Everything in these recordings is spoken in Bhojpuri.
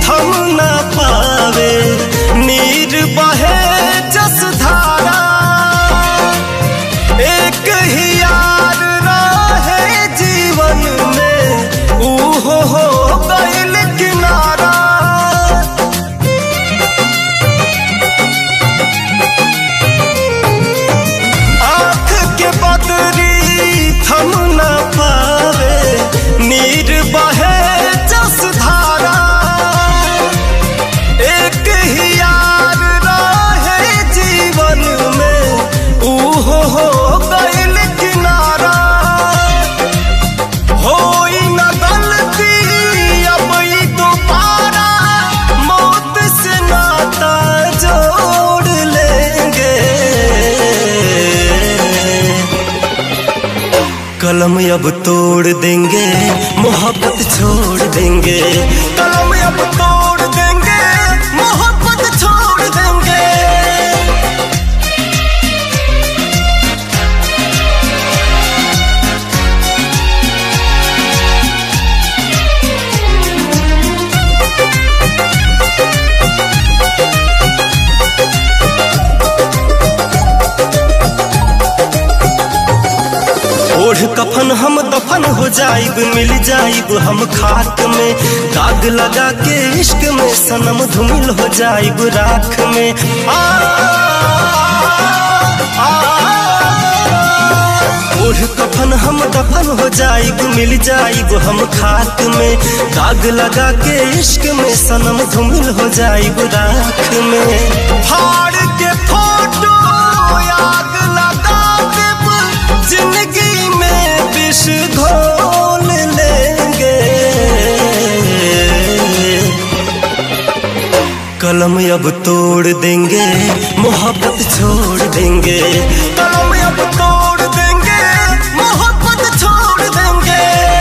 थम ना पावे, नीर बहे जस धारा, एक ही यार रहे जीवन में, ऊहो हो गइल किनारा। आँख के बदरी थम ना पावे, नीर बहे जस धारा, एक ही यार रहे जीवन में, ऊहो हो गइल किनारा। होई न गलती अब ई दोबारा, मौत से नाता जोड़ लेंगे। कलम अब तोड़ देंगे, मोहब्बत छोड़ देंगे। कलम अब तोड़ देंगे, मोहब्बत छोड़ देंगे। ओढ़ कफन हम दफन हो जाइब, मिल जाइब हम खाक में, दाग लगा के इश्क में सनम धूमिल हो जाइब राख में। ओढ़ कफन हम दफन हो जाइब, मिल जाइब हम खाक में, दाग लगा के इश्क में सनम धूमिल हो जाइब राख में। फाड़ के फोटो आग लगा देब, जिंदगी में विष घोल लेंगे। कलम अब तोड़ देंगे, मोहब्बत छोड़ देंगे। कलम अब तोड़ देंगे, मोहब्बत छोड़ देंगे।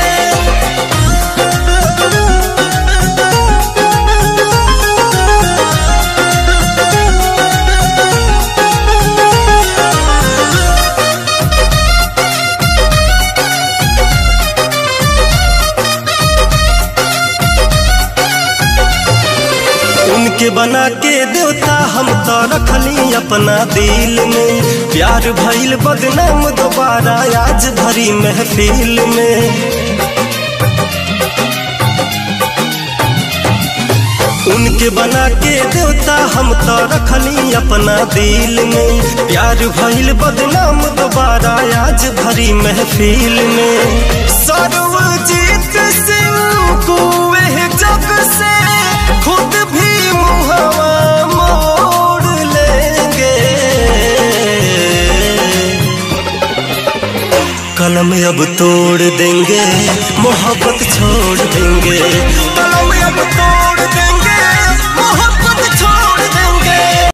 उनके बना के देवता हम तो रखली अपना दिल में, प्यार भइल बदनाम दोबारा आज भरी महफिल में। उनके बना के देवता हम तो रखली अपना दिल में, प्यार भइल बदनाम दोबारा आज भरी महफिल में। सर्वजीत सिंह को वह जग से खुद भी मुहवा मोड़ लेंगे। कलम अब तोड़ देंगे, मोहब्बत छोड़ देंगे। कलम अब तोड़ देंगे, मोहब्बत छोड़ देंगे।